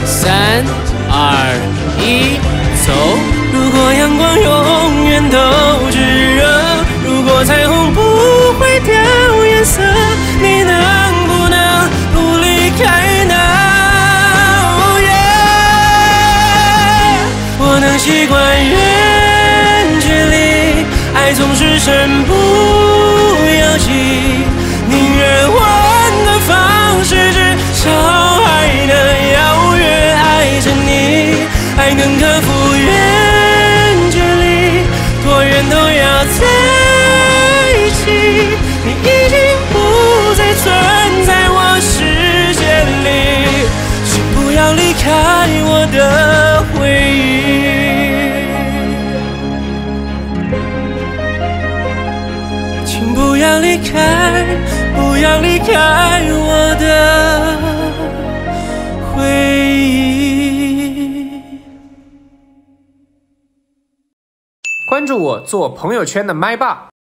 3、2、1，走。如果阳光永远都炙热，如果彩虹不会掉颜色，你能不能不离开呢？我能习惯远距离，爱总是身不由己，宁愿换个方式，至少还能遥远爱着你，爱能克服远距离，多远都要在一起。你已经不再存在我世界里，请不要离开我的回忆。请不要离开，不要离开我的回忆。 关注我，做朋友圈的麦霸。